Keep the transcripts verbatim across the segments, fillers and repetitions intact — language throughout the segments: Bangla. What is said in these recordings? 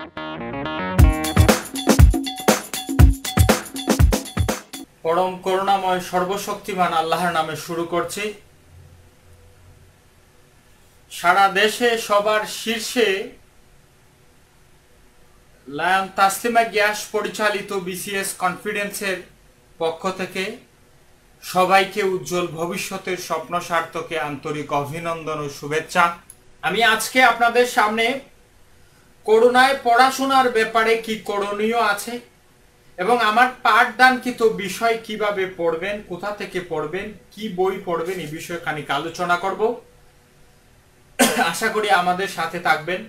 পরম করুণাময় সর্বশক্তিমান আল্লাহর নামে শুরু করছি। সারা দেশে সবার শীর্ষে লায়ন তাসলিমা গ্যাস পরিচালিত বিসিএস কনফিডেন্সের পক্ষ থেকে সবাইকে উজ্জ্বল ভবিষ্যতের স্বপ্ন সার্থকে আন্তরিক অভিনন্দন ও শুভেচ্ছা। আমি আজকে আপনাদের সামনে করোনায় পড়াশোনার ব্যাপারে কি করণীয় আছে এবং আমার পাঠদানকৃত বিষয় কিভাবে পড়বেন, কোথা থেকে পড়বেন, কি বই পড়বেন এই বিষয়ে খানিক আলোচনা করব। আশা করি আমাদের সাথে থাকবেন।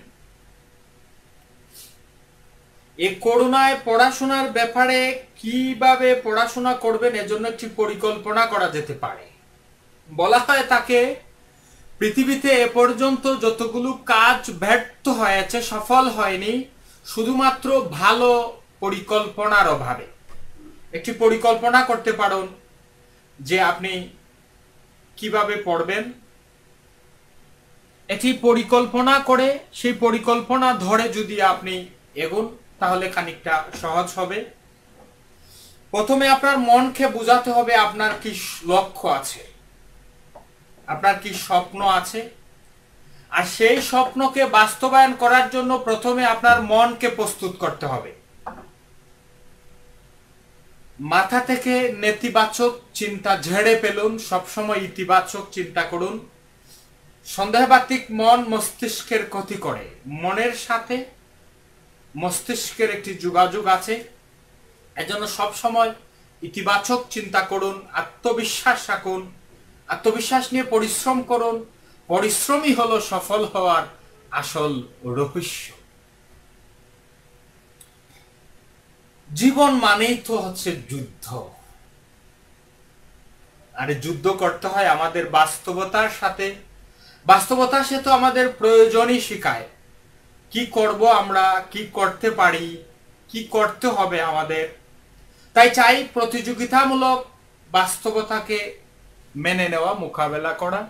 এই করোনায় পড়াশোনার ব্যাপারে কিভাবে পড়াশোনা করবেন এজন্য একটি পরিকল্পনা করা যেতে পারে। বলা হয় তাকে পৃথিবীতে এ পর্যন্ত যতগুলো কাজ ব্যর্থ হয়েছে, সফল হয়নি শুধুমাত্র ভালো পরিকল্পনার অভাবে। একটি পরিকল্পনা করতে পারেন যে আপনি কিভাবে পড়বেন, এটি পরিকল্পনা করে সেই পরিকল্পনা ধরে যদি আপনি এগোন তাহলে খানিকটা সহজ হবে। প্রথমে আপনার মনকে বোঝাতে হবে আপনার কি লক্ষ্য আছে, আপনার কি স্বপ্ন আছে, আর সেই স্বপ্নকে বাস্তবায়ন করার জন্য প্রথমে আপনার মনকে প্রস্তুত করতে হবে। মাথা থেকে নেতিবাচক চিন্তা ঝেড়ে ফেলুন, সবসময় ইতিবাচক চিন্তা করুন। সন্দেহবাতিক মন মস্তিষ্কের ক্ষতি করে। মনের সাথে মস্তিষ্কের একটি যোগাযোগ আছে, এজন্য সবসময় ইতিবাচক চিন্তা করুন, আত্মবিশ্বাস রাখুন, আত্মবিশ্বাস নিয়ে পরিশ্রম করুন। পরিশ্রমই হলো সফল হওয়ার আসল রহস্য। জীবন মানেই তো হচ্ছে যুদ্ধ, আর যুদ্ধ করতে হয় আমাদের বাস্তবতার সাথে। বাস্তবতা সে তো আমাদের প্রয়োজনই শিখায় কি করব আমরা, কি করতে পারি, কি করতে হবে আমাদের। তাই চাই প্রতিযোগিতামূলক বাস্তবতাকে মেনে নেওয়া, মোকাবেলা করা।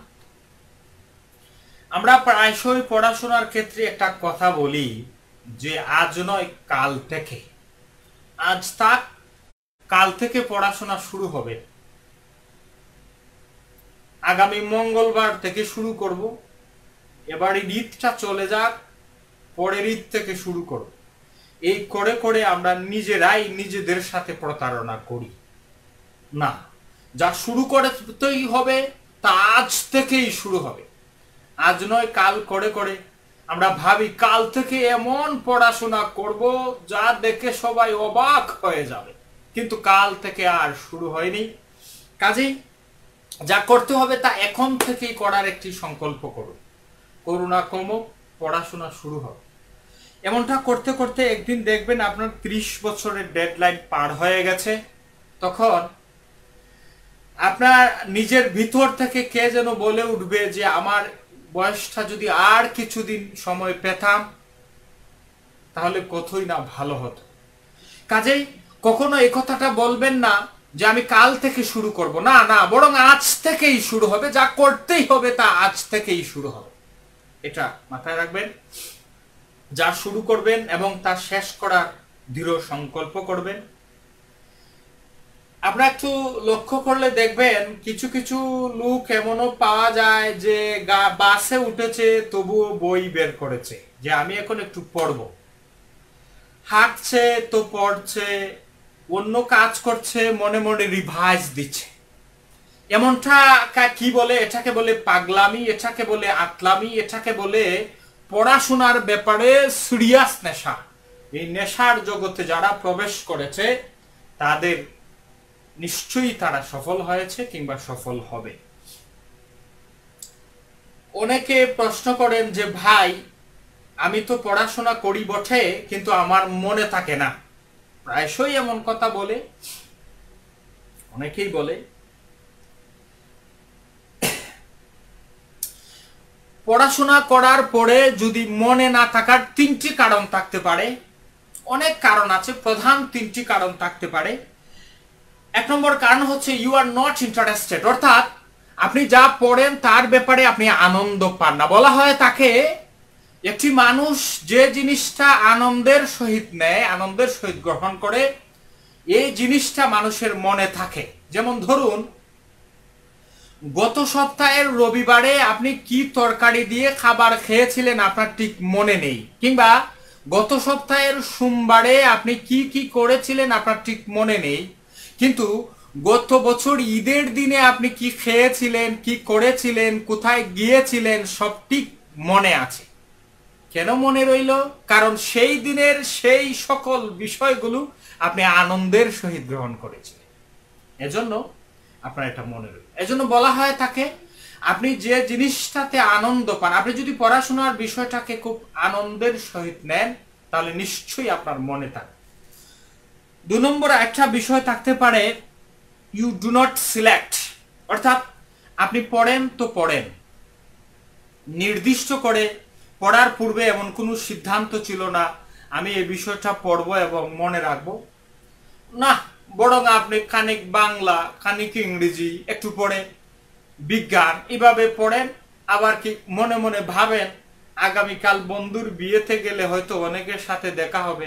আমরা প্রায়শই পড়াশোনার ক্ষেত্রে একটা কথা বলি যে আজ নয় কাল থেকে। আজ তাক কাল থেকে পড়াশোনা শুরু হবে। আগামী মঙ্গলবার থেকে শুরু করব, এবার ঈদটা চলে যাক, পরের ঈদ থেকে শুরু করব। এই করে করে আমরা নিজেরাই নিজেদের সাথে প্রতারণা করি। না, যা শুরু করতেই হবে তা আজ থেকেই শুরু হবে। আজ নয় কাল করে করে আমরা ভাবি কাল থেকে এমন পড়াশোনা করব যা দেখে সবাই অবাক হয়ে যাবে, কিন্তু কাল থেকে আর শুরু হয়নি। কাজেই যা করতে হবে তা এখন থেকেই করার একটি সংকল্প করুন। করোনা কমুক, পড়াশোনা শুরু হবে। এমনটা করতে করতে একদিন দেখবেন আপনার ত্রিশ বছরের ডেডলাইন পার হয়ে গেছে। তখন আপনার নিজের ভিতর থেকে কে যেন বলে উঠবে যে আমার বয়সটা যদি আর কিছুদিন সময় পেতাম তাহলে কতই না ভালো হতো। কাজেই কখনো এই কথাটা বলবেন না যে আমি কাল থেকে শুরু করব। না না, বরং আজ থেকেই শুরু হবে। যা করতেই হবে তা আজ থেকেই শুরু হবে, এটা মাথায় রাখবেন। যা শুরু করবেন এবং তা শেষ করার দৃঢ় সংকল্প করবেন। আপনারা একটু লক্ষ্য করলে দেখবেন কিছু কিছু লোক এমনও পাওয়া যায় যে বাসে উঠেছে তবুও বই বের করেছে যে আমি এখন একটু পড়ব। হাঁটছে তো পড়ছে, অন্য কাজ করছে, মনে মনে রিভাইজ দিচ্ছে। এমনটা কি বলে? এটাকে বলে পাগলামি, এটাকে বলে আতলামি, এটাকে বলে পড়াশোনার ব্যাপারে সিরিয়াস নেশা। এই নেশার জগতে যারা প্রবেশ করেছে তাদের নিশ্চয়ই তারা সফল হয়েছে কিংবা সফল হবে। অনেকে প্রশ্ন করেন যে ভাই আমি তো পড়াশোনা করি বটে কিন্তু আমার মনে থাকে না। প্রায়শই এমন কথা বলে, অনেকেই বলে। পড়াশোনা করার পরে যদি মনে না থাকার তিনটি কারণ থাকতে পারে। অনেক কারণ আছে, প্রধান তিনটি কারণ থাকতে পারে। এক নম্বর কারণ হচ্ছে ইউ আর নট ইন্টারেস্টেড, অর্থাৎ আপনি যা পড়েন তার ব্যাপারে আপনি আনন্দ পান না। বলা হয় তাকে একটি মানুষ যে জিনিসটা আনন্দের সহিত নেয়, আনন্দের সহিত গ্রহণ করে, এই জিনিসটা মানুষের মনে থাকে। যেমন ধরুন, গত সপ্তাহের রবিবারে আপনি কি তরকারি দিয়ে খাবার খেয়েছিলেন আপনার ঠিক মনে নেই, কিংবা গত সপ্তাহের সোমবারে আপনি কি কি করেছিলেন আপনার ঠিক মনে নেই, কিন্তু গত বছর ঈদের দিনে আপনি কি খেয়েছিলেন, কি করেছিলেন, কোথায় গিয়েছিলেন সব ঠিক মনে আছে। কেন মনে রইল? কারণ সেই দিনের সেই সকল বিষয়গুলো আপনি আনন্দের সহিত গ্রহণ করেছিলেন, এজন্য আপনার এটা মনে রইল। এজন্য বলা হয় তাকে, আপনি যে জিনিসটাতে আনন্দ পান, আপনি যদি পড়াশোনার বিষয়টাকে খুব আনন্দের সহিত নেন, তাহলে নিশ্চয়ই আপনার মনে থাকে। দু নম্বর একটা বিষয় থাকতে পারে, ইউ ডু নট সিলেক্ট, অর্থাৎ আপনি পড়েন তো পড়েন, নির্দিষ্ট করে পড়ার পূর্বে এমন কোনো সিদ্ধান্ত ছিল না আমি এই বিষয়টা পড়ব এবং মনে রাখব না, বরং আপনি খানিক বাংলা, খানিক ইংরেজি, একটু পড়ে বিজ্ঞান, এভাবে পড়েন। আবার কি মনে মনে ভাবেন আগামীকাল বন্ধুর বিয়েতে গেলে হয়তো অনেকের সাথে দেখা হবে।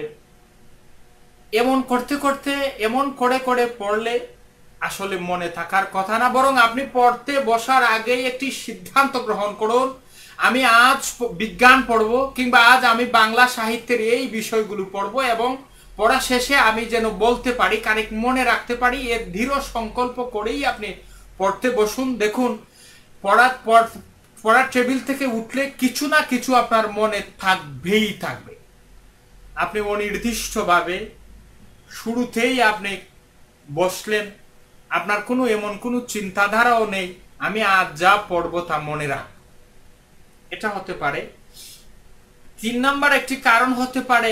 এমন করতে করতে, এমন করে করে পড়লে আসলে মনে থাকার কথা না, বরং আপনি পড়তে বসার আগেই একটি সিদ্ধান্ত গ্রহণ করুন, আমি আজ বিজ্ঞান পড়ব, কিংবা আজ আমি বাংলা সাহিত্যের এই বিষয়গুলো পড়ব, এবং পড়া শেষে আমি যেন বলতে পারি, কারেক্ট মনে রাখতে পারি। এর দৃঢ় সংকল্প করেই আপনি পড়তে বসুন। দেখুন, পড়ার পড়ার টেবিল থেকে উঠলে কিছু না কিছু আপনার মনে থাকবেই থাকবে। আপনি অনির্দিষ্টভাবে শুরুতেই আপনি বসলেন, আপনার কোনো এমন কোনো চিন্তাধারাও নেই আমি আজ যা পড়বো তা মনে রাখ, এটা হতে পারে। তিন নাম্বার একটি কারণ হতে পারে,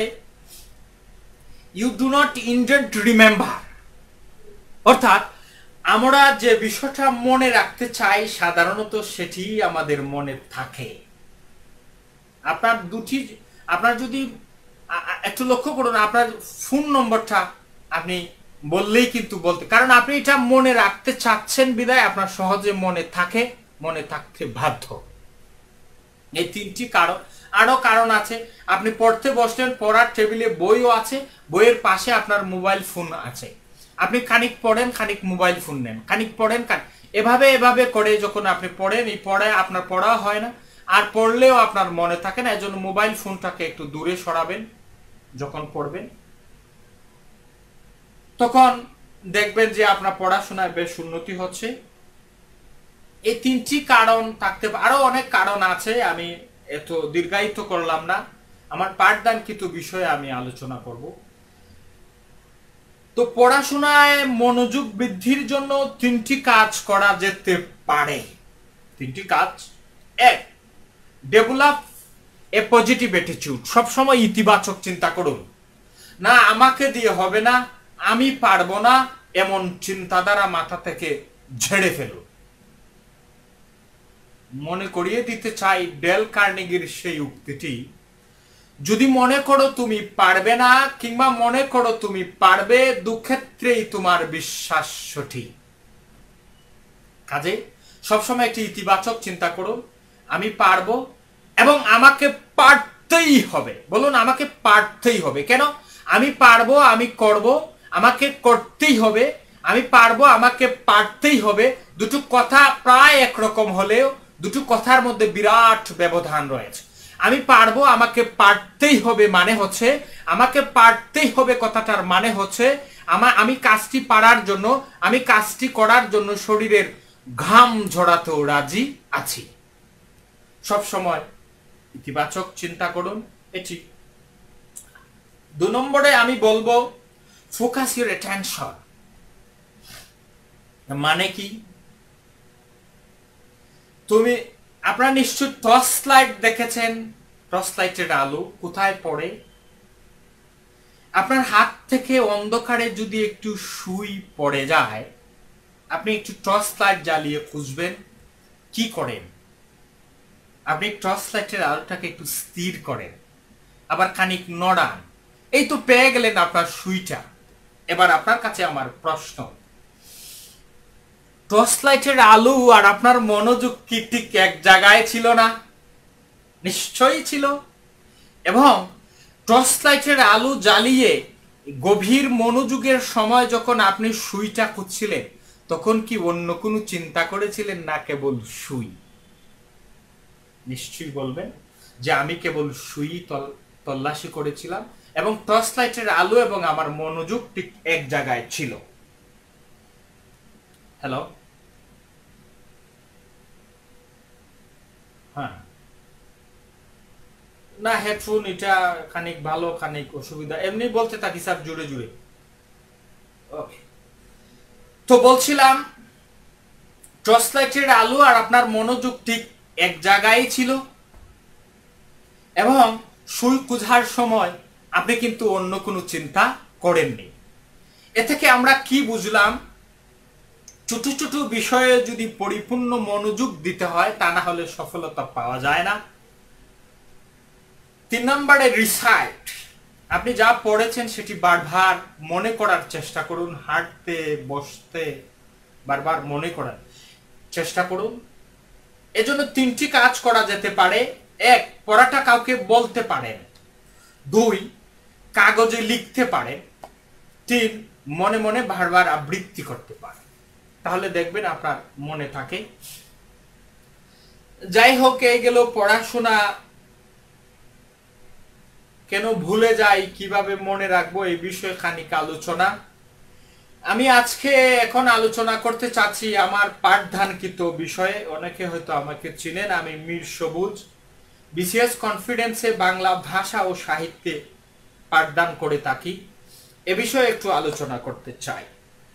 you do not intend to remember, অর্থাৎ আমরা যে বিষয়টা মনে রাখতে চাই সাধারণত সেটি আমাদের মনে থাকে। আপনার দুটি, আপনার যদি একটু লক্ষ্য করুন, আপনার ফোন নম্বরটা আপনি বললেই কিন্তু বলতে, কারণ আপনি এটা মনে রাখতে চাচ্ছেন বিধায় আপনার সহজে মনে থাকে, মনে থাকতে বাধ্য। এই তিনটি কারণ, আরো কারণ আছে। আপনি পড়তে বসলেন, পড়ার টেবিলে বইও আছে, বইয়ের পাশে আপনার মোবাইল ফোন আছে, আপনি খানিক পড়েন, খানিক মোবাইল ফোন নেন, খানিক পড়েন, এভাবে এভাবে করে যখন আপনি পড়েন, এই পড়ায় আপনার পড়া হয় না, আর পড়লেও আপনার মনে থাকে না। এজন্য মোবাইল ফোনটাকে একটু দূরে সরাবেন। যখন পড়বেন তখন দেখবেন যে আপনার পড়াশোনায় বেশ উন্নতি হচ্ছে। এই তিনটি কারণ থাকতে পারে, আরো অনেক কারণ আছে, আমি এত দীর্ঘায়িত করলাম না, আমার পাঠদানকৃত বিষয়ে আমি আলোচনা করব। তো পড়াশোনায় মনোযোগ বৃদ্ধির জন্য তিনটি কাজ করা যেতে পারে। তিনটি কাজ: এক, ডেভেলপ এ পজিটিভ অ্যাটিটিউড, সবসময় ইতিবাচক চিন্তা করুন। না আমাকে দিয়ে হবে না, আমি পারবো না, এমন চিন্তাধারা মাথা থেকে ঝেড়ে ফেলুন। মনে করিয়ে দিতে চাই ডেল কার্নেগির সেই উক্তিটি, যদি মনে করো তুমি পারবে না, কিংবা মনে করো তুমি পারবে, দুক্ষেত্রেই তোমার বিশ্বাস সঠিক। কাজে সবসময় একটি ইতিবাচক চিন্তা করুন, আমি পারবো এবং আমাকে পারতেই হবে। বলুন, আমাকে পারতেই হবে। কেন? আমি পারবো, আমি করব, আমাকে করতেই হবে। আমি পারবো, আমাকে পারতেই হবে, দুটো কথা প্রায় একরকম হলেও দুটো কথার মধ্যে বিরাট ব্যবধান রয়েছে। আমি পারবো, আমাকে পারতেই হবে মানে হচ্ছে, আমাকে পারতেই হবে কথাটার মানে হচ্ছে আমার আমি কাজটি পারার জন্য, আমি কাজটি করার জন্য শরীরের ঘাম ঝরাতেও রাজি আছি। সব সময় ইতিবাচক চিন্তা করুন। এটি দু নম্বরে আমি বলবো, ফোকাস ইউর অ্যাটেনশন। মানে কি? তুমি আপনারা নিশ্চয় টর্চ লাইট দেখেছেন, টর্চ লাইটের আলো কোথায় পড়ে? আপনার হাত থেকে অন্ধকারে যদি একটু সুই পড়ে যায়, আপনি একটু টর্চ লাইট জ্বালিয়ে খুঁজবেন, কি করেন? আপনি টর্চ লাইটের আলোটাকে একটু স্থির করেন, আবার খানিক নড়ান, এই তো পেয়ে গেলেন আপনার সুইটা। এবার আপনার কাছে আমার প্রশ্ন, টর্চ লাইটের আলো আর আপনার মনোযোগ কি ঠিক এক জায়গায় ছিল না? নিশ্চয়ই ছিল। এবং টর্চ লাইটের আলো জ্বালিয়ে গভীর মনোযোগের সময় যখন আপনি সুইটা খুঁজছিলেন তখন কি অন্য কোনো চিন্তা করেছিলেন না কেবল সুই? নিশ্চয়ই বলবেন যে আমি কেবল সুই তল্লাশি করেছিলাম এবং টর্চ লাইটের আলো এবং আমার মনোযোগ ঠিক এক জায়গায় ছিল। হ্যালো, হ্যাঁ না, হেডফোন এটা খানিক ভালো খানিক অসুবিধা, এমনি বলতে থাকি স্যার জুড়ে জুড়ে। ওকে, তো বলছিলাম টর্চ লাইটের আলো আর আপনার মনোযোগ ঠিক এক জায়গায় ছিল এবং সুই খুঁজার সময় আপনি কিন্তু অন্য কোনো চিন্তা করেননি। এ থেকে আমরা কি বুঝলাম? ছোট ছোট বিষয়ে যদি পরিপূর্ণ মনোযোগ দিতে হয় তা না হলে সফলতা পাওয়া যায় না। তিন নম্বরে রিসাইট, আপনি যা পড়েছেন সেটি বারবার মনে করার চেষ্টা করুন, হাঁটতে বসতে বারবার মনে করার চেষ্টা করুন। এজন্য তিনটি কাজ করা যেতে পারে। এক, পড়াটা কাউকে বলতে পারেন। দুই, কাগজে লিখতে পারেন। তিন, মনে মনে বারবার আবৃত্তি করতে পারেন, তাহলে দেখবেন আপনার মনে থাকে। যাই হোক, এই গেল পড়াশোনা কেন ভুলে যাই, কিভাবে মনে রাখবো এই বিষয়ে খানিক আলোচনা। আমি আজকে এখন আলোচনা করতে চাচ্ছি আমার পাঠদানকৃত বিষয়ে। অনেকে হয়তো আমাকে চিনেন, আমি মীর সবুজ বিসিএস কনফিডেন্সে বাংলা ভাষা ও সাহিত্যে পাঠদান করে থাকি। এ বিষয়ে একটু আলোচনা করতে চাই।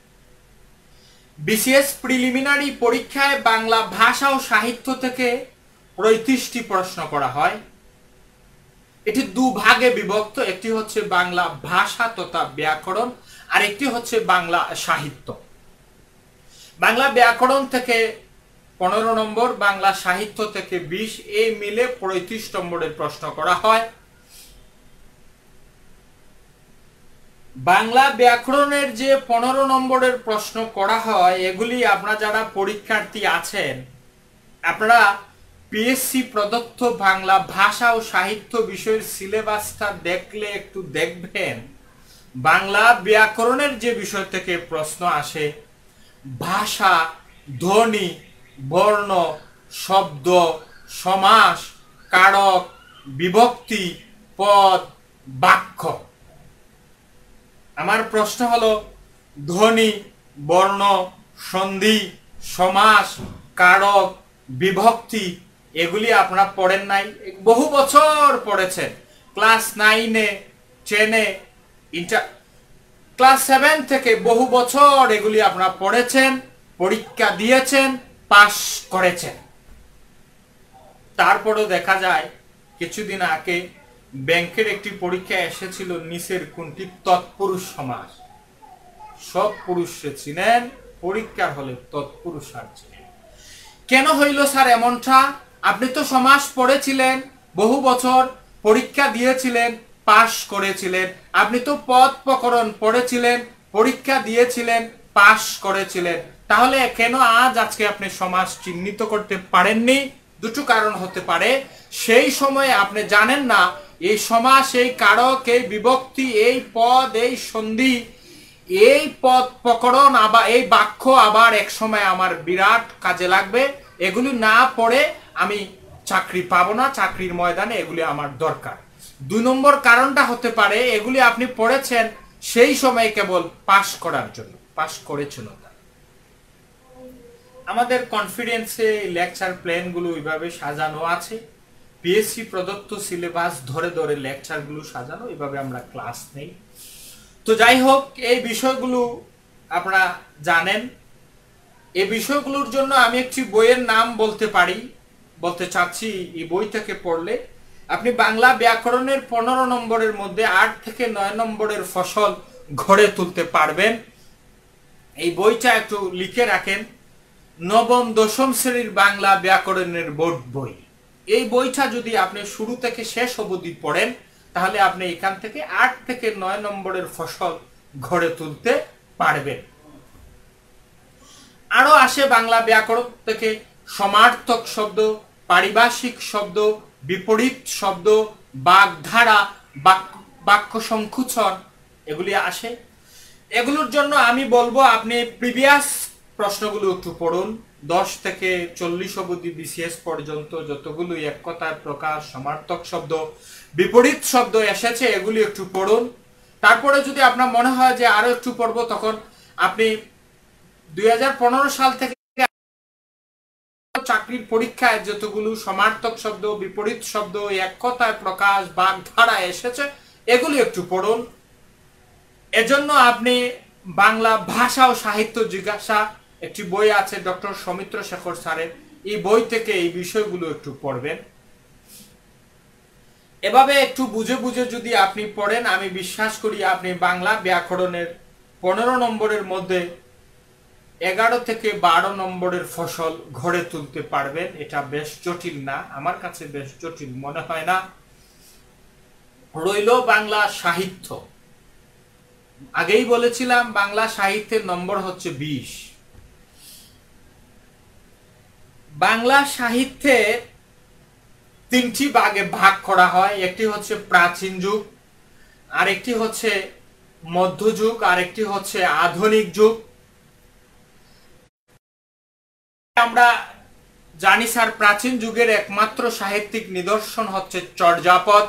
বিসিএস প্রিলিমিনারি পরীক্ষায় বাংলা ভাষা ও সাহিত্য থেকে পঁয়ত্রিশটি প্রশ্ন করা হয়। এটি দু ভাগে বিভক্ত, একটি হচ্ছে বাংলা ভাষা তথা ব্যাকরণ আর একটি হচ্ছে বাংলা সাহিত্য। বাংলা ব্যাকরণ থেকে পনেরো নম্বর, বাংলা সাহিত্য থেকে বিশ, এই মিলে পঁয়ত্রিশ নম্বরের প্রশ্ন করা হয়। বাংলা ব্যাকরণের যে পনেরো নম্বরের প্রশ্ন করা হয় এগুলি আপনারা যারা পরীক্ষার্থী আছেন আপনারা পিএসসি প্রদত্ত বাংলা ভাষা ও সাহিত্য বিষয়ের সিলেবাসটা দেখলে একটু দেখবেন বাংলা ব্যাকরণের যে বিষয় থেকে প্রশ্ন আসে ভাষা, ধ্বনি, বর্ণ, শব্দ, সমাস, কারক, বিভক্তি, পদ, বাক্য। আমার প্রশ্ন হলো ধ্বনি, বর্ণ, সন্ধি, সমাস, কারক, বিভক্তি এগুলি আপনারা পড়েন নাই? বহু বছর পড়েছেন, ক্লাস নাইনে, টেনে, ইন্টার ক্লাস সেভেন থেকে বহু বছর এগুলি আপনারা পড়েছেন, পরীক্ষা দিয়েছেন, পাস করেছেন। তারপরেও দেখা যায় কিছুদিন আগে ব্যাংকের একটি পরীক্ষা এসেছিল, নিচের কোনটি তৎপুরুষ সমাস। সব পুরুষে ছিলেন, পরীক্ষার হলে তৎপুরুষ আর ছিলেন। কেন হইল স্যার এমনটা? আপনি তো সমাস পড়েছিলেন, বহু বছর পরীক্ষা দিয়েছিলেন, পাস করেছিলেন। আপনি তো পদ প্রকরণ পড়েছিলেন, পরীক্ষা দিয়েছিলেন, পাস করেছিলেন। তাহলে কেন আজ আজকে আপনি সমাস চিহ্নিত করতে পারেননি? দুটো কারণ হতে পারে। সেই সময়ে আপনি জানেন না এই সমাস, এই কারক, এই বিভক্তি, এই পদ, এই সন্ধি, এই পদ প্রকরণ আবার এই বাক্য আবার এক সময় আমার বিরাট কাজে লাগবে। এগুলি না পড়ে আমি চাকরি পাবো না, চাকরির ময়দানে এগুলি আমার দরকার। দুই নম্বর কারণটা হতে পারে এগুলি আপনি পড়েছেন সেই সময় কেবল পাস করার জন্য, পাস করেছিল। আমাদের কনফিডেন্সে লেকচার প্ল্যানগুলো ওইভাবে সাজানো আছে, পিএসসি প্রদত্ত সিলেবাস ধরে ধরে লেকচারগুলো সাজানো, এইভাবে আমরা ক্লাস নেই। তো যাই হোক, এই বিষয়গুলো আপনারা জানেন। এই বিষয়গুলোর জন্য আমি একটি বইয়ের নাম বলতে পারি, বলতে চাচ্ছি। এই বই থেকে পড়লে আপনি বাংলা ব্যাকরণের পনেরো নম্বরের মধ্যে আট থেকে নয় নম্বরের ফসল ঘরে তুলতে পারবেন। এই বইটা একটু লিখে রাখেন, নবম দশম শ্রেণীর বাংলা ব্যাকরণের বোর্ড বই। এই বইটা যদি আপনি শুরু থেকে শেষ অবধি পড়েন তাহলে আপনি এখান থেকে আট থেকে নয় নম্বরের ফসল ঘরে তুলতে পারবেন। আরো আসে বাংলা ব্যাকরণ থেকে সমার্থক শব্দ, পারিভাষিক শব্দ, বিপরীত শব্দ, বাগধারা, বাক্য বাক্য সংকুচন এগুলি আসে। এগুলোর জন্য আমি বলবো আপনি প্রিভিয়াস প্রশ্নগুলো একটু পড়ুন। দশ থেকে চল্লিশ অবধি বিসিএস পর্যন্ত যতগুলো এক কথার প্রকাশ, সমার্থক শব্দ, বিপরীত শব্দ এসেছে এগুলি একটু পড়ুন। তারপরে যদি আপনার মনে হয় যে আরো একটু পড়বো, তখন আপনি দুই হাজার পনেরো সাল থেকে চাকরির পরীক্ষায় যতগুলো সমার্থক শব্দ, বিপরীত শব্দ, এক কথায় প্রকাশ, বাগধারা এসেছে এগুলি একটু পড়ুন। এজন্য আপনি বাংলা ভাষা ও সাহিত্য জিজ্ঞাসা একটি বই আছে ডক্টর সৌমিত্র শেখর স্যারের, এই বই থেকে এই বিষয়গুলো একটু পড়বেন। এভাবে একটু বুঝে বুঝে যদি আপনি পড়েন, আমি বিশ্বাস করি আপনি বাংলা ব্যাকরণের পনেরো নম্বরের মধ্যে এগারো থেকে বারো নম্বরের ফসল ঘরে তুলতে পারবেন। এটা বেশ জটিল না, আমার কাছে বেশ জটিল মনে হয় না। রইল বাংলা সাহিত্য। আগেই বলেছিলাম বাংলা সাহিত্যের নম্বর হচ্ছে বিশ। বাংলা সাহিত্যে তিনটি ভাগে ভাগ করা হয়, একটি হচ্ছে প্রাচীন যুগ, আরেকটি হচ্ছে মধ্যযুগ, আরেকটি হচ্ছে আধুনিক যুগ। আমরা জানি স্যার প্রাচীন যুগের একমাত্র সাহিত্যিক নিদর্শন হচ্ছে চর্যাপদ।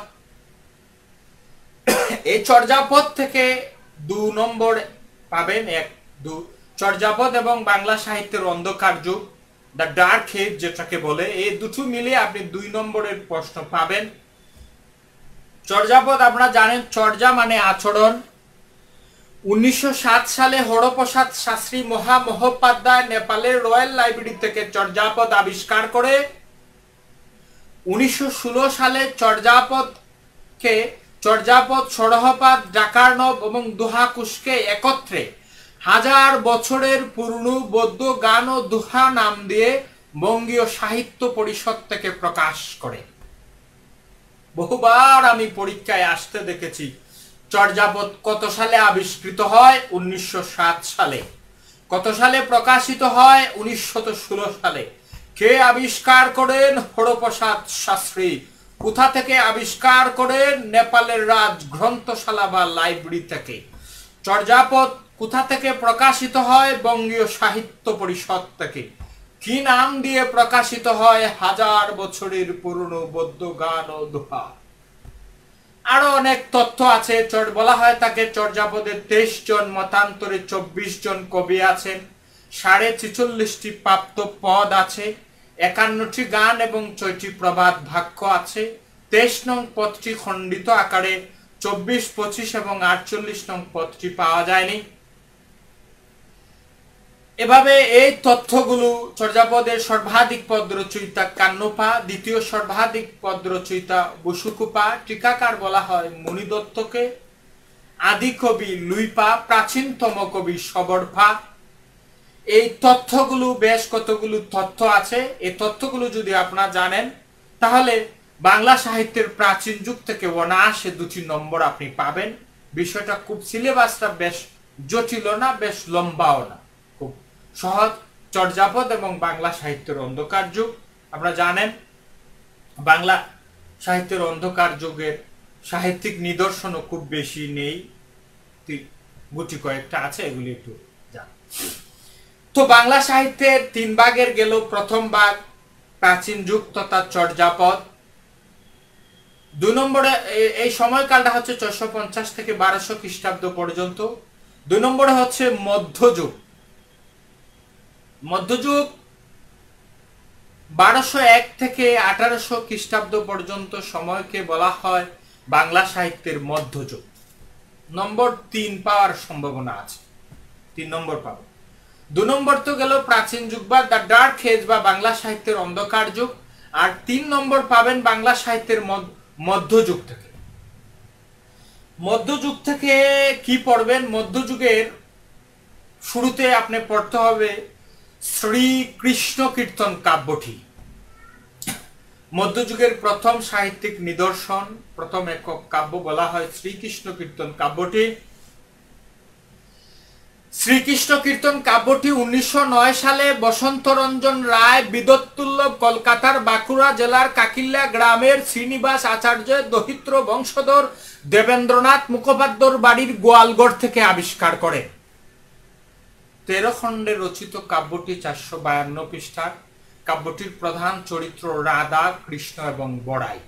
এই চর্যাপদ থেকে দু নম্বর পাবেন, এক দু চর্যাপদ এবং বাংলা সাহিত্যের অন্ধকার যুগ, দ্য ডার্ক এজ যেটাকে বলে, এই দুটো মিলে আপনি দুই নম্বরের প্রশ্ন পাবেন। চর্যাপদ আপনারা জানেন, চর্যা মানে আচরণ। উনিশশো সাত সালে হরপ্রসাদ শাস্ত্রী মহামহোপাধ্যায় নেপালের রয়্যাল লাইব্রেরি থেকে চর্যাপদ আবিষ্কার করে উনিশশো ষোলো সালে চর্যাপদকে চর্যাপদ, সরহপাদ, ডাকার্ণব এবং দোহাকুশকে একত্রে হাজার বছরের পুরনো বৌদ্ধ গান ও দোহা নাম দিয়ে বঙ্গীয় সাহিত্য পরিষদ থেকে প্রকাশ করে। বহুবার আমি পরীক্ষায় আসতে দেখেছি। চর্যাপদ কত সালে আবিষ্কৃত হয়? উনিশশো সাত সালে। কত সালে প্রকাশিত হয়? উনিশশো ষোলো সালে। কে আবিষ্কার করেন? হরপ্রসাদ শাস্ত্রী। কোথা থেকে আবিষ্কার করেন? নেপালের রাজ গ্রন্থশালা বা লাইব্রেরি থেকে। চর্যাপদ কোথা থেকে প্রকাশিত হয়? বঙ্গীয় সাহিত্য পরিষদ থেকে। কি নাম দিয়ে প্রকাশিত হয়? হাজার বছরের পুরনো বৌদ্ধ গান ও দোহা। আরো অনেক তথ্য আছে। বলা হয় তাকে চর্যাপদের তেইশ জন, মতান্তরে চব্বিশ জন কবি আছেন, সাড়ে ছেচল্লিশটি প্রাপ্ত পদ আছে, একান্নটি গান এবং ছয়টি প্রবাদ বাক্য আছে। তেইশ নং পদটি খণ্ডিত আকারে, চব্বিশ, পঁচিশ এবং আটচল্লিশ নং পদটি পাওয়া যায়নি। এভাবে এই তথ্যগুলো, চর্যাপদের সর্বাধিক পদ রচয়িতা কান্নপা, দ্বিতীয় সর্বাধিক পদ রচয়িতা বসুকুপা, টিকাকার বলা হয় মণিদত্তকে, আদি কবি লুইপা, প্রাচীনতম কবি সবরফা। এই তথ্যগুলো, বেশ কতগুলো তথ্য আছে। এই তথ্যগুলো যদি আপনারা জানেন তাহলে বাংলা সাহিত্যের প্রাচীন যুগ থেকে অনায়াসে দুটি নম্বর আপনি পাবেন। বিষয়টা খুব, সিলেবাসটা বেশ জটিল না, বেশ লম্বাও না, খুব সহজ। চর্যাপদ এবং বাংলা সাহিত্যের অন্ধকার যুগ। আপনারা জানেন বাংলা সাহিত্যের অন্ধকার যুগের সাহিত্যিক নিদর্শনও খুব বেশি নেই, গুটি কয়েকটা আছে, এগুলি একটু জান। তো বাংলা সাহিত্যের তিন ভাগের গেল। প্রথম ভাগ প্রাচীন যুগ তথা চর্যাপদ। দুই নম্বরে এই সময়কালটা হচ্ছে ছয়শো পঞ্চাশ থেকে বারোশো খ্রিস্টাব্দ পর্যন্ত। দুই নম্বরে হচ্ছে মধ্যযুগ। মধ্যযুগ বারোশো এক থেকে আঠারোশো খ্রিস্টাব্দ পর্যন্ত সময়কে বলা হয় বাংলা সাহিত্যের মধ্যযুগ। নম্বর তিন পাওয়ার সম্ভাবনা আছে, তিন নম্বর পাবো। দু নম্বর তো গেল প্রাচীন যুগ বা দ্য ডার্ক এজ বা বাংলা সাহিত্যের অন্ধকার যুগ। আর তিন নম্বর পাবেন বাংলা সাহিত্যের মধ্যযুগ থেকে। মধ্যযুগ থেকে কি পড়বেন? মধ্যযুগের শুরুতে আপনি পড়তে হবে শ্রীকৃষ্ণ কীর্তন কাব্যটি। মধ্যযুগের প্রথম সাহিত্যিক নিদর্শন, প্রথম একক কাব্য বলা হয় শ্রীকৃষ্ণ কীর্তন কাব্যটি। শ্রীকৃষ্ণ কীর্তন কাব্যটি উনিশশো নয় সালে বসন্ত রঞ্জন রায় বিদ্যুৎতুল্লভ কলকাতার বাঁকুড়া জেলার কাকিল্যা গ্রামের শ্রীনিবাস আচার্যের দহিত্র বংশধর দেবেন্দ্রনাথ মুখোপাধ্যায়ের বাড়ির গোয়ালগড় থেকে আবিষ্কার করে। তেরো খণ্ডে রচিত কাব্যটি চারশো বায়ান্ন পৃষ্ঠার। কাব্যটির প্রধান চরিত্র রাধা, কৃষ্ণ এবং বড়াই।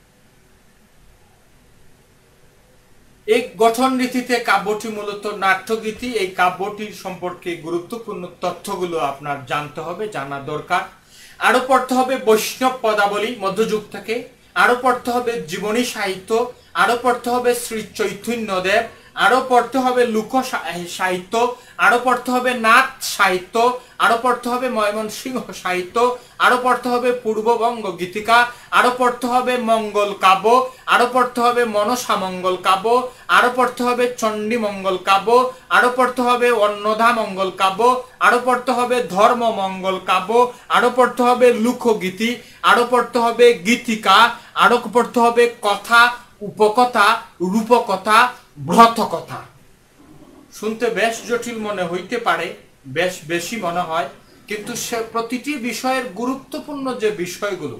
এই গঠন রীতিতে কাব্যটি মূলত নাট্যগীতি। এই কাব্যটির সম্পর্কে গুরুত্বপূর্ণ তথ্যগুলো আপনার জানতে হবে, জানা দরকার। আরো পড়তে হবে বৈষ্ণব পদাবলী মধ্যযুগ থেকে, আরো পড়তে হবে জীবনী সাহিত্য, আরো পড়তে হবে শ্রী চৈতন্যদেব, আরো পড়তে হবে লোক সাহিত্য, আরো পড়তে হবে নাথ সাহিত্য, আরো পড়তে হবে ময়মনসিংহ সাহিত্য, আরো পড়তে হবে পূর্ববঙ্গ গীতিকা, আরো পড়তে হবে মঙ্গল কাব্য, আরো পড়তে হবে মনসা মঙ্গল কাব্য, আরো পড়তে হবে চণ্ডী মঙ্গল কাব্য, আরো পড়তে হবে অন্নদা মঙ্গল কাব্য, আরো পড়তে হবে ধর্ম মঙ্গল কাব্য, আরো পড়তে হবে লোকগীতি, আরো পড়তে হবে গীতিকা, আরো পড়তে হবে কথা, উপকথা, রূপকথা, ব্রতকথা। শুনতে বেশ জটিল মনে হইতে পারে, বেশ বেশি মনে হয়, কিন্তু সে প্রতিটি বিষয়ের গুরুত্বপূর্ণ যে বিষয়গুলো,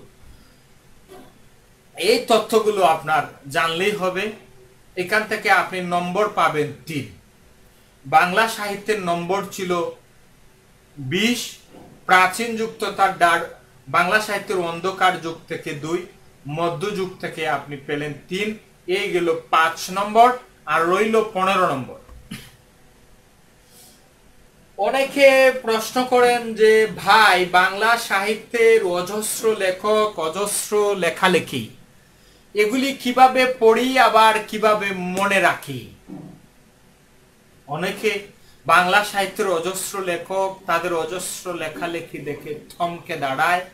এই তথ্যগুলো আপনার জানলেই হবে। এখান থেকে আপনি নম্বর পাবেন তিন। বাংলা সাহিত্যের নম্বর ছিল বিশ, প্রাচীন যুগ তথা বাংলা সাহিত্যের অন্ধকার যুগ থেকে দুই, মধ্যযুগ থেকে আপনি পেলেন তিন, এই গেল পাঁচ নম্বর, আর রইল পনেরো নম্বর। অনেকে প্রশ্ন করেন যে ভাই, বাংলা সাহিত্যের অজস্র লেখক, অজস্র লেখালেখি, এগুলি কিভাবে পড়ি আবার কিভাবে মনে রাখি? অনেকে বাংলা সাহিত্যের অজস্র লেখক, তাদের অজস্র লেখালেখি দেখে থমকে দাঁড়ায়,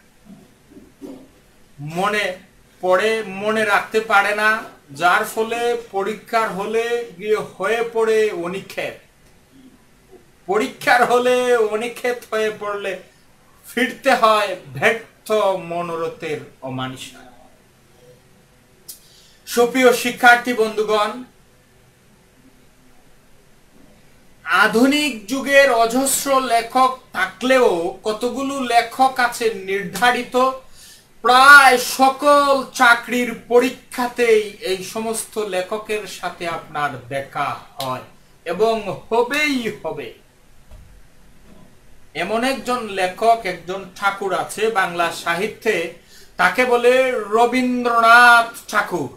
মনে পড়ে মনে রাখতে পারে না, যার ফলে পরীক্ষার হলে গিয়ে হয়ে পড়ে অনিক্ষেপ। পরীক্ষার হলে অনিক্ষেপ হয়ে পড়লে ফিরতে হয় ব্যর্থ মনোরথের অমানিসা। সুপ্রিয় শিক্ষার্থী বন্ধুগণ, আধুনিক যুগের অজস্র লেখক থাকলেও কতগুলো লেখক আছে নির্ধারিত। প্রায় সকল চাকরির পরীক্ষাতেই এই সমস্ত লেখকের সাথে আপনার দেখা হয় এবং হবেই হবে। এমন একজন লেখক, একজন ঠাকুর আছে বাংলা সাহিত্যে, তাকে বলে রবীন্দ্রনাথ ঠাকুর।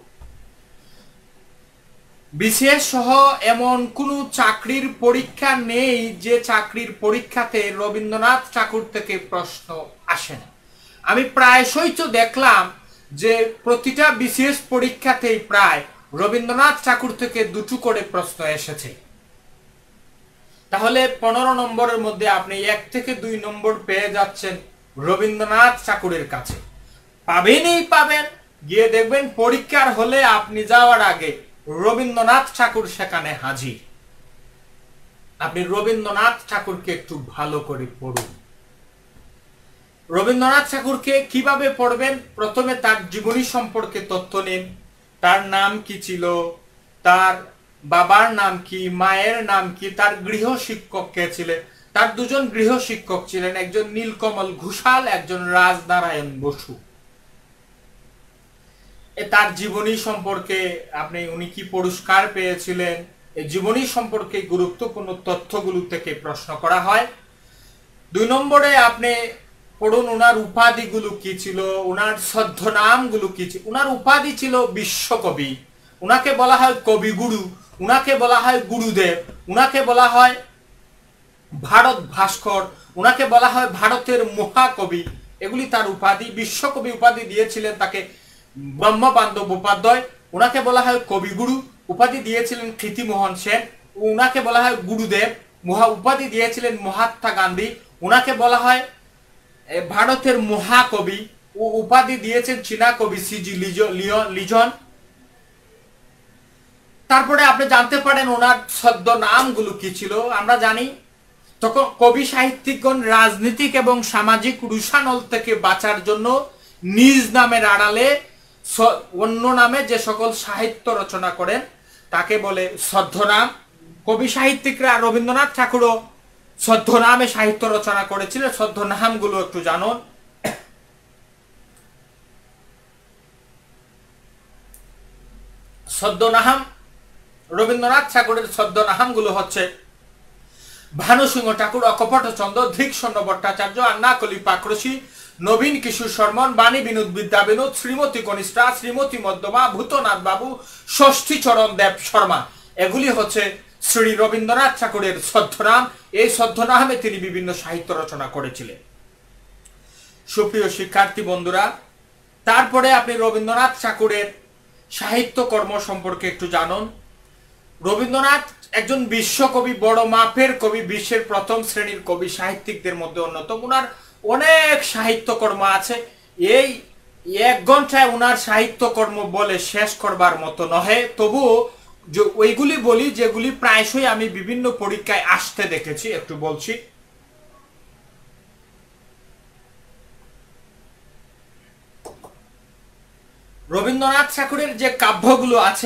বিশেষ সহ এমন কোনো চাকরির পরীক্ষা নেই যে চাকরির পরীক্ষাতে রবীন্দ্রনাথ ঠাকুর থেকে প্রশ্ন আসে না। আমি প্রায়শই তো দেখলাম যে প্রতিটা বিশেষ পরীক্ষাতেই প্রায় রবীন্দ্রনাথ ঠাকুর থেকে দুটো করে প্রশ্ন এসেছে। তাহলে পনেরো নম্বরের মধ্যে আপনি এক থেকে দুই নম্বর পেয়ে যাচ্ছেন রবীন্দ্রনাথ ঠাকুরের কাছে। পাবেনই পাবেন, গিয়ে দেখবেন পরীক্ষার হলে আপনি যাওয়ার আগে রবীন্দ্রনাথ ঠাকুর সেখানে হাজির। আপনি রবীন্দ্রনাথ ঠাকুরকে একটু ভালো করে পড়ুন। রবীন্দ্রনাথ ঠাকুরকে কিভাবে পড়বেন? প্রথমে তার জীবনী সম্পর্কে তথ্য নিন। তার নাম কি ছিল, তার বাবার নাম কি, মায়ের নাম কি, তার গৃহ শিক্ষক কে ছিলেন। তার দুজন গৃহ শিক্ষক ছিলেন, একজন নীলকমল ঘোষাল, একজন রাজনারায়ণ বসু। তার জীবনী সম্পর্কে আপনি, উনি কি পুরস্কার পেয়েছিলেন, এই জীবনী সম্পর্কে গুরুত্বপূর্ণ তথ্যগুলো থেকে প্রশ্ন করা হয়। দুই নম্বরে আপনি পড়ুন ওনার উপাধিগুলো কি ছিল, ওনার ছদ্মনামগুলো কি ছিল। ওনার উপাধি ছিল বিশ্বকবি, উনাকে বলা হয় কবিগুরু, উনাকে বলা হয় গুরুদেব, উনাকে বলা হয় ভারত ভাস্কর, উনাকে বলা হয় ভারতের মহাকবি। এগুলি তার উপাধি। বিশ্বকবি উপাধি দিয়েছিলেন তাকে ব্রহ্মবান্ধব উপাধ্যায়। উনাকে বলা হয় কবিগুরু, উপাধি দিয়েছিলেন কৃতিমোহন সেন। উনাকে বলা হয় গুরুদেব, মহা উপাধি দিয়েছিলেন মহাত্মা গান্ধী। উনাকে বলা হয় ভারতের মহাকবি, ও উপাধি দিয়েছেন চীনা কবি সিজি লিজন। তারপরে আপনি জানতে পারেন ওনার ছদ্মনামগুলো কি ছিল। আমরা জানি তখন কবি সাহিত্যিকগণ রাজনৈতিক এবং সামাজিক রুষানল থেকে বাঁচার জন্য নিজ নামের আড়ালে অন্য নামে যে সকল সাহিত্য রচনা করেন তাকে বলে ছদ্মনাম। কবি সাহিত্যিকরা রবীন্দ্রনাথ ঠাকুরও ছদ্মনামে সাহিত্য রচনা করেছিলেন। ছদ্মনাম গুলো একটু জানুন। ছদ্মনাম, রবীন্দ্রনাথ ঠাকুরের ছদ্মনাম গুলো হচ্ছে ভানু সিংহ ঠাকুর, অকপট চন্দ্র, ধৃকশূন্য ভট্টাচার্য, আন্নাকলি পাকরসি, নবীন কিশোর শর্মন, বাণী বিনোদ বিদ্যা বিনোদ, শ্রীমতী কনিষ্ঠা, শ্রীমতী মধ্যমা, ভূতনাথ বাবু, ষষ্ঠী চরণ দেব শর্মা। এগুলি হচ্ছে শ্রী রবীন্দ্রনাথ ঠাকুরের ছদ্মনাম। এই ছদ্মনামে তিনি বিভিন্ন সাহিত্য রচনা করেছিলেন। সুপ্রিয় শিক্ষার্থী বন্ধুরা, তারপরে আপনি রবীন্দ্রনাথ ঠাকুরের সাহিত্য কর্ম সম্পর্কে একটু জানুন। রবীন্দ্রনাথ একজন বিশ্বকবি, বড় মাপের কবি, বিশ্বের প্রথম শ্রেণীর কবি সাহিত্যিকদের মধ্যে অন্যতম। উনার অনেক সাহিত্যকর্ম আছে। এই এক ঘন্টায় উনার সাহিত্যকর্ম বলে শেষ করবার মতো নহে, তবুও ওইগুলি বলি যেগুলি প্রায়শই আমি বিভিন্ন পরীক্ষায় আসতে দেখেছি, একটু বলছি। রবীন্দ্রনাথ ঠাকুরের যে কাব্যগুলো আছে,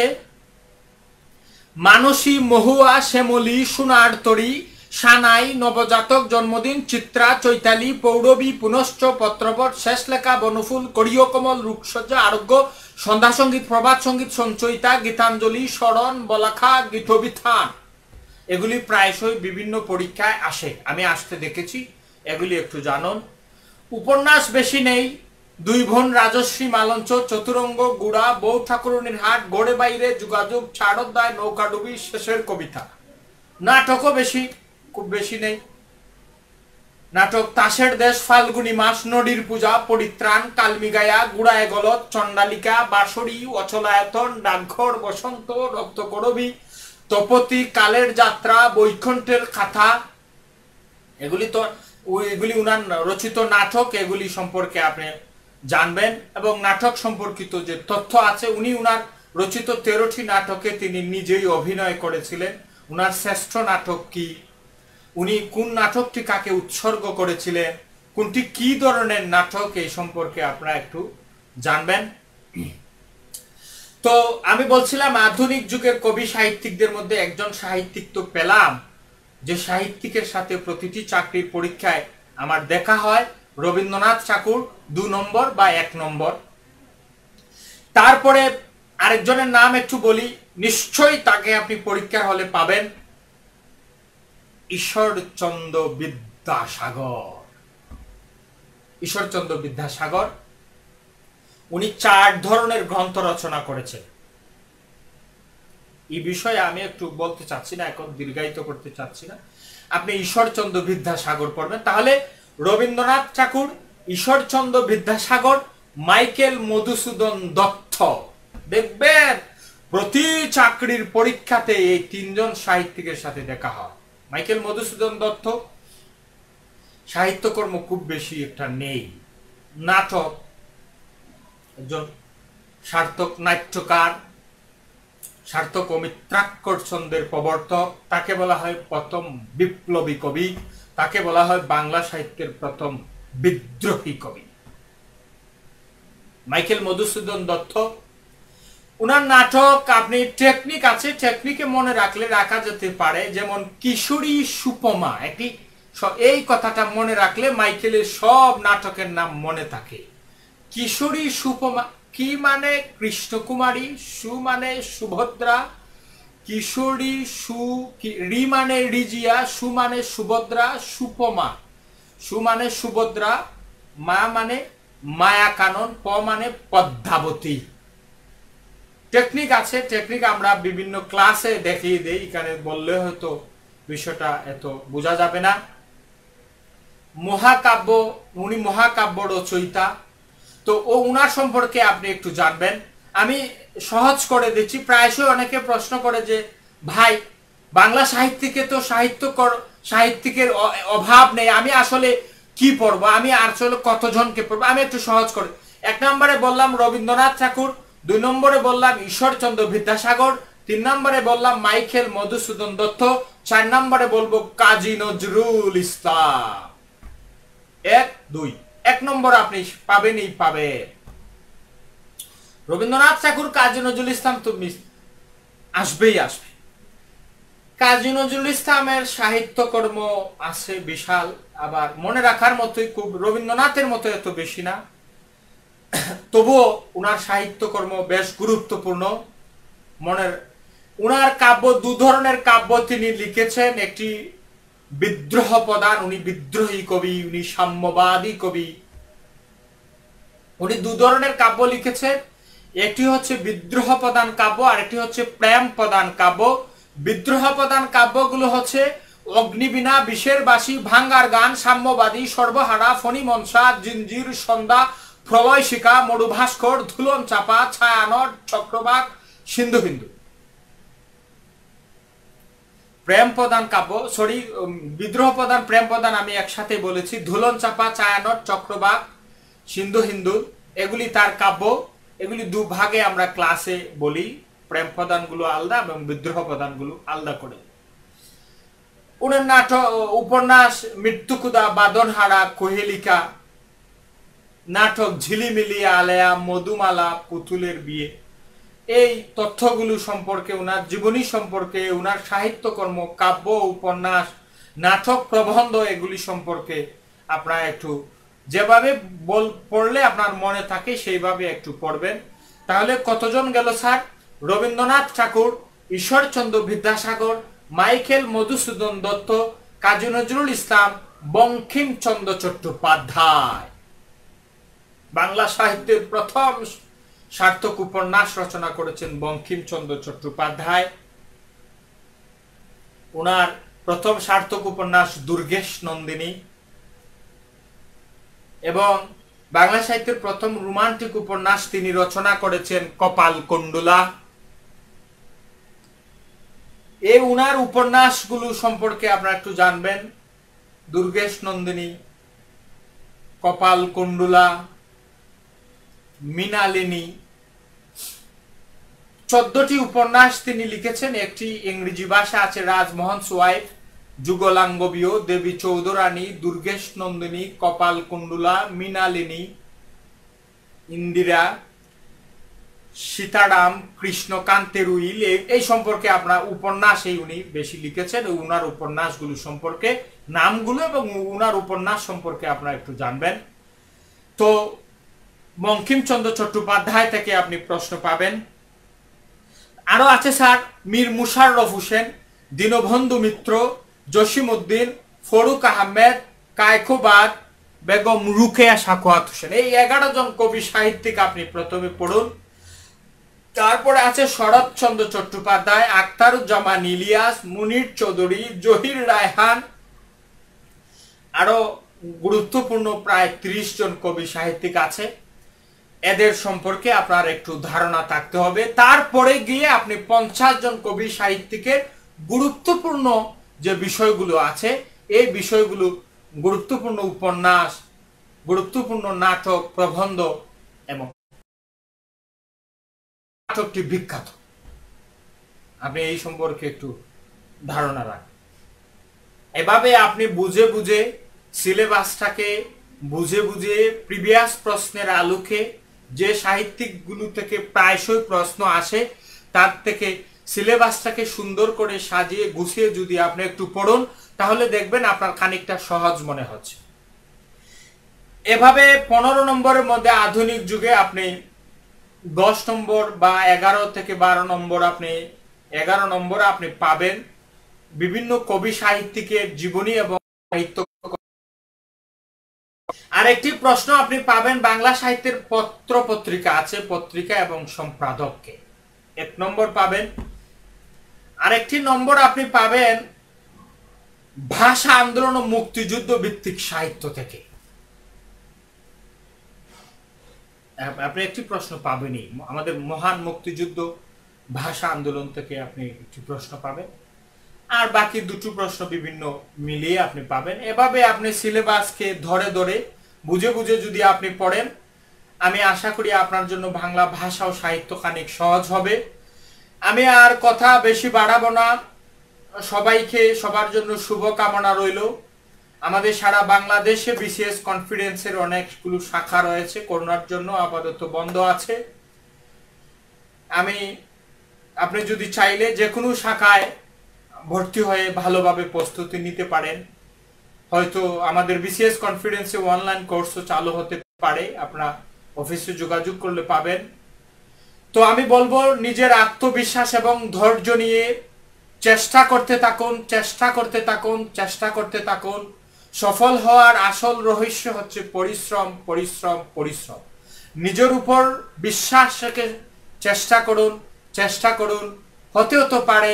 মানসী, মহুয়া, শ্যামলী, সোনার তরী, সানাই, নবজাতক, জন্মদিন, চিত্রা, চৈতালি, পৌরবী, পুনশ্চ, পত্রবট, শেষ লেখা, বনফুল, করিয় কমল, রূপসজ্জা, আরোগ্য, সন্ধ্যা সঙ্গীত, প্রভাত সঙ্গীত, সঞ্চয়িতা, গীতাঞ্জলি, স্মরণ, বলাখা, গীতবিথান, এগুলি প্রায়শই বিভিন্ন পরীক্ষায় আসে, আমি আসতে দেখেছি। এগুলি একটু জানুন। উপন্যাস বেশি নেই। দুই বোন, রাজশ্রী, মালঞ্চ, চতুরঙ্গ, গুড়া, বউ ঠাকুরনির হাট, গড়ে বাইরে, যোগাযোগ, ছাড়োদ্দায়, নৌকাডুবি, শেষের কবিতা। নাটকও বেশি, খুব বেশি নেই। নাটক তাসের দেশ, ফাল্গুনি মাস, নদীর পূজা, পরিত্রাণ, কালমিগায়া, গুড়ায় গলত, চণ্ডালিকা, বাঁশরী, অচলায়তন, ডাকঘর, বসন্ত, রক্তকরবী, তপতি, কালের যাত্রা, বৈকুণ্ঠের কাথা, এগুলি তো এগুলি উনার রচিত নাটক। এগুলি সম্পর্কে আপনি জানবেন এবং নাটক সম্পর্কিত যে তথ্য আছে, উনি উনার রচিত তেরোটি নাটকে তিনি নিজেই অভিনয় করেছিলেন। উনার শ্রেষ্ঠ নাটক কি, উনি কোন নাটকটি কাকে উৎসর্গ করেছিলেন, কোনটি কি ধরনের নাটক, এই সম্পর্কে আপনারা একটু জানবেন। তো আমি বলছিলাম আধুনিক যুগের কবি সাহিত্যিকদের মধ্যে একজন সাহিত্যিক তো পেলাম, যে সাহিত্যিকের সাথে প্রতিটি চাকরির পরীক্ষায় আমার দেখা হয়, রবীন্দ্রনাথ ঠাকুর দু নম্বর বা এক নম্বর। তারপরে আরেকজনের নাম একটু বলি, নিশ্চয়ই তাকে আপনি পরীক্ষার হলে পাবেন, ঈশ্বরচন্দ্র বিদ্যাসাগর। ঈশ্বরচন্দ্র বিদ্যাসাগর উনি চার ধরনের গ্রন্থ রচনা করেছেন। এই বিষয়ে আমি একটু বলতে চাচ্ছি না, এখন দীর্ঘায়িত করতে চাচ্ছি না। আপনি ঈশ্বরচন্দ্র বিদ্যাসাগর পড়বেন, তাহলে রবীন্দ্রনাথ ঠাকুর, ঈশ্বরচন্দ্র বিদ্যাসাগর, মাইকেল মধুসূদন দত্ত, দেখবেন প্রতি চাকরির পরীক্ষাতে এই তিনজন সাহিত্যিকের সাথে দেখা হয়। মাইকেল মধুসূদন দত্ত সাহিত্যকর্ম খুব বেশি একটা নেই। নাটক, একজন সার্থক নাট্যকার, সার্থক ও মিত্রাক্ষর ছন্দের প্রবর্তক, তাকে বলা হয় প্রথম বিপ্লবী কবি, তাকে বলা হয় বাংলা সাহিত্যের প্রথম বিদ্রোহী কবি মাইকেল মধুসূদন দত্ত। উনার নাটক আপনি টেকনিক আছে, টেকনিকে মনে রাখলে রাখা যেতে পারে, যেমন কিশোরী সুপমা, একটি এই কথাটা মনে রাখলে মাইকেলের সব নাটকের নাম মনে থাকে। কিশোরী সুপমা কি মানে কৃষ্ণকুমারী, সু মানে সুভদ্রা, কিশোরী, সু রি মানে রিজিয়া, সু মানে সুভদ্রা, সুপমা, সু মানে সুভদ্রা, মা মানে মায়া কানন, প মানে পদ্মাবতী। টেকনিক আছে, টেকনিক আমরা বিভিন্ন ক্লাসে দেখিয়ে দেই, এখানে বললে হয়তো বিষয়টা এত বোঝা যাবে না। মহাকাব্য, উনি মহাকাব্য রচয়িতা, তো ও উনার সম্পর্কে আপনি একটু জানবেন। আমি সহজ করে দিচ্ছি, প্রায়শই অনেকে প্রশ্ন করে যে ভাই বাংলা সাহিত্যিকে তো সাহিত্য সাহিত্যিকের অভাব নেই, আমি আসলে কি পড়বো, আমি আসলে কতজনকে পড়বো। আমি একটু সহজ করে, এক নম্বরে বললাম রবীন্দ্রনাথ ঠাকুর, দুই নম্বরে বললাম ঈশ্বরচন্দ্র বিদ্যাসাগর, তিন নম্বরে বললাম মাইকেল মধুসূদন দত্ত, চার নম্বরে বলবো কাজী নজরুল ইসলাম। এক দুই এক নম্বর আপনি পাবেনই পাবে। রবীন্দ্রনাথ ঠাকুর, কাজী নজরুল ইসলাম তো আসবেই আসবে। কাজী নজরুল ইসলামের সাহিত্যকর্ম আছে বিশাল, আবার মনে রাখার মতোই, খুব রবীন্দ্রনাথের মতো এত বেশি না, তবুও উনার সাহিত্যকর্ম বেশ গুরুত্বপূর্ণ। মনের উনার কাব্য, দু ধরনের কাব্য তিনি লিখেছেন। একটি বিদ্রোহ প্রধান, উনি বিদ্রোহী কবি, উনি সাম্যবাদী কবি। উনি দু ধরনের কাব্য লিখেছেন, একটি হচ্ছে বিদ্রোহ প্রধান কাব্য আর একটি হচ্ছে প্রেম প্রধান কাব্য। বিদ্রোহ প্রধান কাব্যগুলো হচ্ছে অগ্নিবীণা, বিষের বাসী, ভাঙ্গার গান, সাম্যবাদী, সর্বহারা, ফণি মনসা, জিঞ্জির, সন্ধ্যা, প্রলয় শিকা, মরুভাস্কর, ধুলন চাপা, ছায়ানট, চক্রবাক, সিন্ধু হিন্দু। প্রেম প্রধান কাব্য, সরি বিদ্রোহ প্রধান প্রেম প্রধান আমি একসাথে বলেছি। ধুলন চাপা, ছায়ানট, চক্রবাক, সিন্ধু হিন্দু এগুলি তার কাব্য। এগুলি দু ভাগে আমরা ক্লাসে বলি, প্রেম প্রধানগুলো আলাদা এবং বিদ্রোহ প্রধানগুলো আলাদা করে। উনার নাটক, উপন্যাস মৃত্যুকুদা, বাদনহারা, কোহেলিকা, নাটক ঝিলিমিলি, আলেয়া, মধুমালা, পুতুলের বিয়ে, এই তথ্যগুলো সম্পর্কে, উনার জীবনী সম্পর্কে, উনার সাহিত্যকর্ম, কাব্য, উপন্যাস, নাটক, প্রবন্ধ এগুলি সম্পর্কে আপনারা একটু যেভাবে বল পড়লে আপনার মনে থাকে সেইভাবে একটু পড়বেন। তাহলে কতজন গেল স্যার? রবীন্দ্রনাথ ঠাকুর, ঈশ্বরচন্দ্র বিদ্যাসাগর, মাইকেল মধুসূদন দত্ত, কাজী নজরুল ইসলাম, বঙ্কিমচন্দ্র চট্টোপাধ্যায়। বাংলা সাহিত্যের প্রথম সার্থক উপন্যাস রচনা করেছেন বঙ্কিমচন্দ্র চট্টোপাধ্যায়। ওনার প্রথম সার্থক উপন্যাস দুর্গেশ নন্দিনী, এবং বাংলা সাহিত্যের প্রথম রোমান্টিক উপন্যাস তিনি রচনা করেছেন কপাল কুণ্ডলা। এই উনার উপন্যাসগুলো সম্পর্কে আপনারা একটু জানবেন। দুর্গেশ নন্দিনী, কপাল কুণ্ডলা, মৃণালিনী, চোদ্দটি উপন্যাস তিনি লিখেছেন। একটি ইংরেজি ভাষা আছে, Rajmohan's wife, Yugalanguriya, Devi Chaudhurani, Durgeshnandini, Kapalkundala, Mrinalini, Indira, Sitaram, কৃষ্ণকান্তের উইল, এই সম্পর্কে আপনার উপন্যাস এই উনি বেশি লিখেছেন। উনার উপন্যাসগুলো সম্পর্কে নামগুলো এবং উনার উপন্যাস সম্পর্কে আপনারা একটু জানবেন। তো বঙ্কিমচন্দ্র চট্টোপাধ্যায় থেকে আপনি প্রশ্ন পাবেন। আরো আছে স্যার মীর মুশাররফ হোসেন, দীনবন্ধু মিত্র, জসিম উদ্দিন, ফরুক আহমেদ, কায়কোবাদ, বেগম রুকেয়া সাখাওয়াত হোসেন। এই এগারো জন কবি সাহিত্যিক আপনি প্রথমে পড়ুন। তারপরে আছে শরৎচন্দ্র চট্টোপাধ্যায়, আখতারুজ্জামান ইলিয়াস, মুনির চৌধুরী, জহির রায়হান, আরো গুরুত্বপূর্ণ প্রায় ত্রিশ জন কবি সাহিত্যিক আছে। এদের সম্পর্কে আপনার একটু ধারণা থাকতে হবে। তারপরে গিয়ে আপনি পঞ্চাশ জন কবি সাহিত্যিকের গুরুত্বপূর্ণ যে বিষয়গুলো আছে, এই বিষয়গুলো গুরুত্বপূর্ণ উপন্যাস, গুরুত্বপূর্ণ নাটক, প্রবন্ধ, এবং নাটকটি বিখ্যাত, আপনি এই সম্পর্কে একটু ধারণা রাখেন। এভাবে আপনি বুঝে বুঝে সিলেবাসটাকে বুঝে বুঝে প্রিভিয়াস প্রশ্নের আলোকে যে সাহিত্যিকগুলো থেকে প্রায়শই প্রশ্ন আসে তার থেকে সিলেবাসটাকে সুন্দর করে সাজিয়ে গুছিয়ে যদি আপনি একটু পড়ুন, তাহলে দেখবেন আপনার খানিকটা সহজ মনে হচ্ছে। এভাবে পনেরো নম্বরের মধ্যে আধুনিক যুগে আপনি দশ নম্বর বা এগারো থেকে বারো নম্বর আপনি এগারো নম্বর আপনি পাবেন বিভিন্ন কবি সাহিত্যিকের জীবনী এবং সাহিত্য। আরেকটি প্রশ্ন আপনি পাবেন বাংলা সাহিত্যের পত্র পত্রিকা আছে, পত্রিকা এবং সম্পাদককে, এক নম্বর পাবেন। আরেকটি নম্বর আপনি পাবেন ভাষা আন্দোলন ও মুক্তিযুদ্ধ ভিত্তিক সাহিত্য থেকে। আপনি একটি প্রশ্ন পাবেনই, আমাদের মহান মুক্তিযুদ্ধ ভাষা আন্দোলন থেকে আপনি একটি প্রশ্ন পাবেন, আর বাকি দুটো প্রশ্ন বিভিন্ন মিলিয়ে আপনি পাবেন। এভাবে আপনি সিলেবাসকে ধরে ধরে বুঝে বুঝে যদি আপনি পড়েন, আমি আশা করি আপনার জন্য বাংলা ভাষা ও সাহিত্য খানিক সহজ হবে। আমি আর কথা বেশি বাড়াবো না, সবাইকে সবার জন্য শুভকামনা রইল। আমাদের সারা বাংলাদেশে বিসিএস কনফিডেন্সের অনেকগুলো শাখা রয়েছে, করোনার জন্য আপাতত বন্ধ আছে। আমি আপনি যদি চাইলে যে কোনো শাখায় ভর্তি হয়ে ভালোভাবে প্রস্তুতি নিতে পারেন। হয়তো আমাদের বিসিএস কনফিডেন্সে অনলাইন কোর্সও চালু হতে পারে, আপনারা অফিসে যোগাযোগ করলে পাবেন। তো আমি বলবো নিজের আত্মবিশ্বাস এবং ধৈর্য নিয়ে চেষ্টা করতে থাকুন, চেষ্টা করতে থাকুন, চেষ্টা করতে থাকুন। সফল হওয়ার আসল রহস্য হচ্ছে পরিশ্রম, পরিশ্রম, পরিশ্রম। নিজের উপর বিশ্বাস রেখে চেষ্টা করুন, চেষ্টা করুন। হতেও তো পারে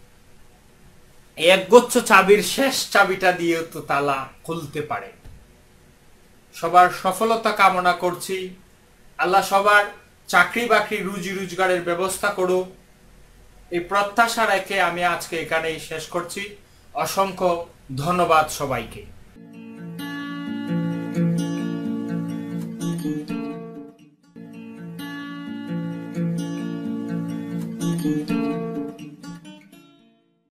একগুচ্ছ চাবির শেষ চাবিটা দিয়ে তো তালা খুলতে পারে। সবার সফলতা কামনা করছি। আল্লাহ সবার চাকরি বাকরি রুজি রোজগারের ব্যবস্থা করুক, এই প্রত্যাশা রেখে আমি আজকে এখানেই শেষ করছি। অসংখ্য ধন্যবাদ সবাইকে।